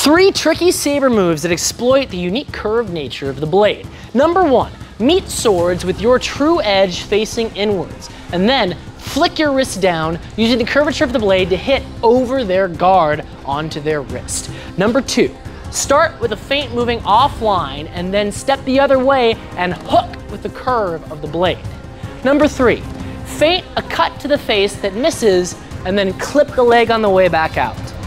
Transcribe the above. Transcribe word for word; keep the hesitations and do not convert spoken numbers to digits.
Three tricky saber moves that exploit the unique curved nature of the blade. Number one, meet swords with your true edge facing inwards, and then flick your wrist down using the curvature of the blade to hit over their guard onto their wrist. Number two, start with a feint moving offline and then step the other way and hook with the curve of the blade. Number three, feint a cut to the face that misses and then clip the leg on the way back out.